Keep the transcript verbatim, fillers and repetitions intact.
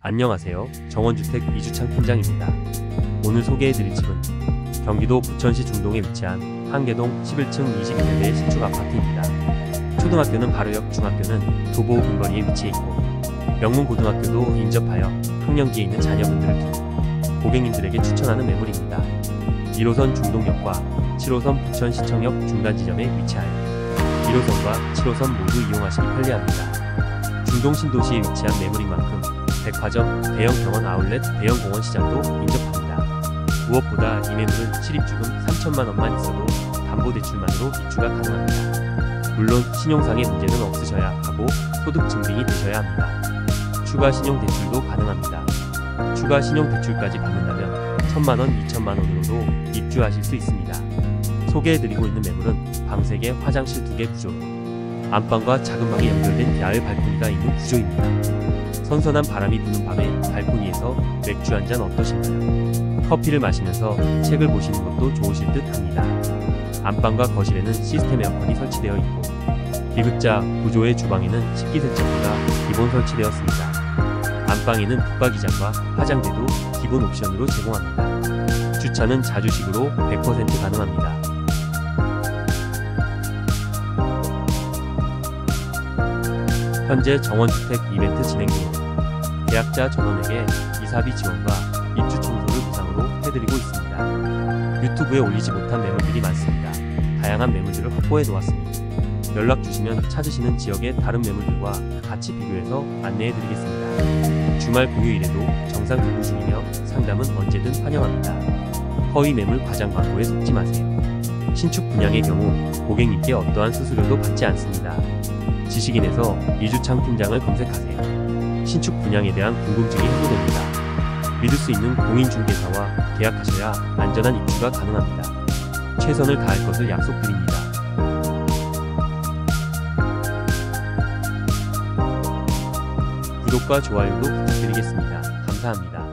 안녕하세요. 정원주택 이주창 팀장입니다. 오늘 소개해드릴 집은 경기도 부천시 중동에 위치한 한계동 십일 층 이십일 세대 신축 아파트입니다. 초등학교는 바로 옆, 중학교는 도보 근거리에 위치해 있고 명문 고등학교도 인접하여 학령기에 있는 자녀분들을 두고 고객님들에게 추천하는 매물입니다. 일 호선 중동역과 칠 호선 부천시청역 중간 지점에 위치하여 일 호선과 칠 호선 모두 이용하시기 편리합니다. 중동 신도시에 위치한 매물인 만큼 백화점, 대형 병원 아울렛, 대형 공원 시장도 인접합니다. 무엇보다 이 매물은 실입주금 삼천만 원만 있어도 담보대출만으로 입주가 가능합니다. 물론 신용상의 문제는 없으셔야 하고 소득 증빙이 되셔야 합니다. 추가 신용 대출도 가능합니다. 추가 신용 대출까지 받는다면 천만 원, 이천만 원으로도 입주하실 수 있습니다. 소개해드리고 있는 매물은 방 세 개, 화장실 두 개 구조로 안방과 작은 방이 연결된 야외 발코니가 있는 구조입니다. 선선한 바람이 부는 밤에 발코니에서 맥주 한잔 어떠신가요? 커피를 마시면서 책을 보시는 것도 좋으실 듯 합니다. 안방과 거실에는 시스템 에어컨이 설치되어 있고 디귿자 구조의 주방에는 식기세척기가 기본 설치되었습니다. 안방에는 붙박이장과 화장대도 기본 옵션으로 제공합니다. 주차는 자주식으로 백 퍼센트 가능합니다. 현재 정원주택 이벤트 진행 중으로 계약자 전원에게 이사비 지원과 입주 청소를 무상으로 해드리고 있습니다. 유튜브에 올리지 못한 매물들이 많습니다. 다양한 매물들을 확보해 놓았으니 연락 주시면 찾으시는 지역의 다른 매물들과 같이 비교해서 안내해 드리겠습니다. 주말 공휴일에도 정상 근무 중이며 상담은 언제든 환영합니다. 허위 매물 과장 광고에 속지 마세요. 신축 분양의 경우 고객님께 어떠한 수수료도 받지 않습니다. 지식인에서 이주창 팀장을 검색하세요. 신축 분양에 대한 궁금증이 해소됩니다. 믿을 수 있는 공인중개사와 계약하셔야 안전한 입주가 가능합니다. 최선을 다할 것을 약속드립니다. 구독과 좋아요도 부탁드리겠습니다. 감사합니다.